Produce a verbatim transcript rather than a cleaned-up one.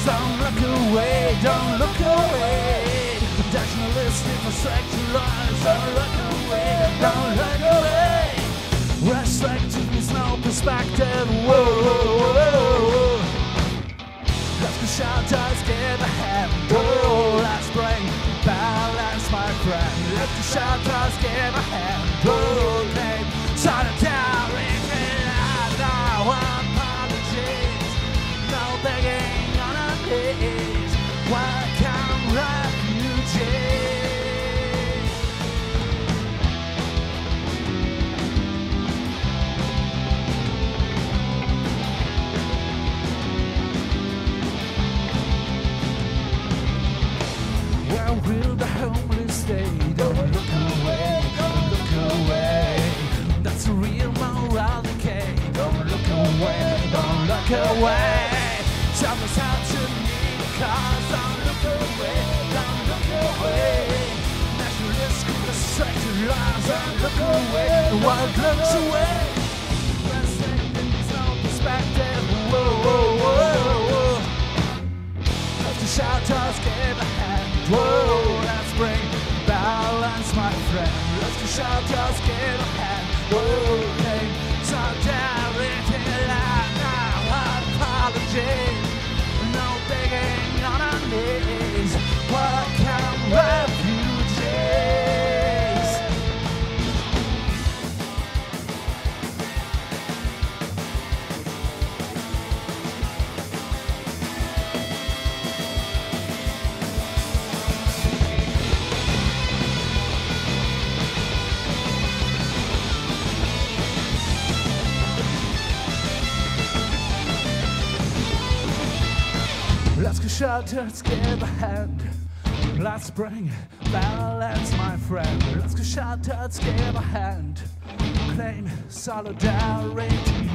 Don't look away, don't look away. Nationalistic for sexualized. Don't look away, don't look away. Restrictive is no perspective. Whoa, whoa, whoa. Let's go shout, let's give a hand. Whoa, let's bring balance, my friend. Let's go shout, let's give a hand. Whoa, name solidarity. No apologies, no begging on our knees. Welcome refugees. Where will the homeless stay? Don't look away, don't look away. That's a real moral decay. Don't look away, don't look away. Tell us how to need a cause. Don't look away, don't look away. Nationalists keep us straight lies. Don't look away, the world looks away. There's no perspective. Whoa, whoa, whoa, whoa. Have to shout, us give a hand. Whoa, let's bring balance, my friend. Let's go shout, just give a hand. Whoa, hey, solidarity, no apologies, no begging on our knees. Welcome refugees. Let's go shout, let's give a hand. Let's bring balance, my friend. Let's go shout, let's give a hand. Claim solidarity.